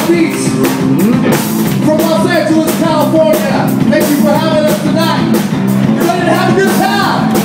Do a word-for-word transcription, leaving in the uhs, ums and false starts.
Long Beach, from Los Angeles, California. Thank you for having us tonight. You ready to have a good time?